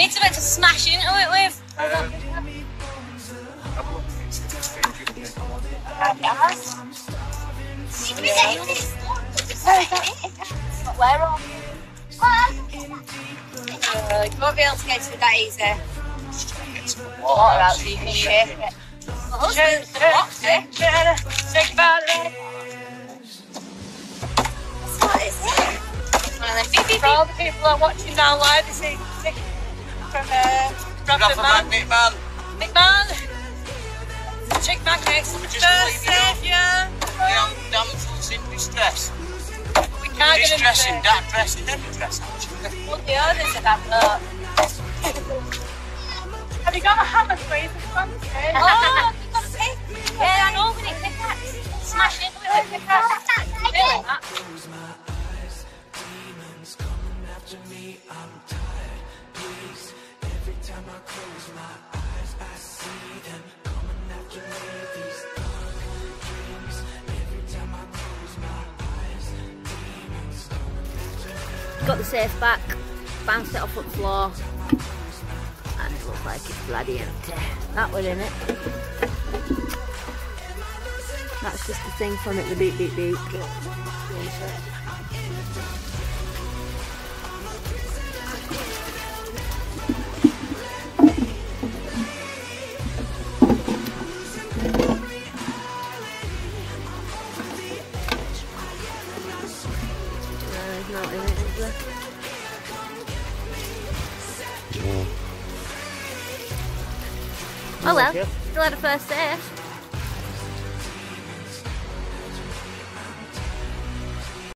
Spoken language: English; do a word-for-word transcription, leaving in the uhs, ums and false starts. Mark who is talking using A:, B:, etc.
A: It's about to smash into it with.
B: Um,
A: Where are you? Uh, you won't be able to get to it that easy. What about so you can shake it? My husband's the boxer. Think about it. What is it? One of them beep, beep,
B: For all the people that are watching now live, this is from uh, Bradford Man.
C: Magnet Man.
B: Big man. Chick magnets.
C: just
B: First
C: leave it
B: saviour.
C: Yeah, damsels in distress.
B: We can't get
C: Distress in
B: into
C: that dress, in every dress actually.
B: what the others are that look. Have you got a hammer for you for fun today?
A: Oh, you've got to see. Yeah, I know, but it pickaxe. Smash into it with pickaxe. Feeling that.
D: Got the safe back, bounced it off the floor, and it looks like it's bloody empty. That was in it. That's just the thing from it, the beep beep beep. Not in it, is there? Oh well, still had a first save.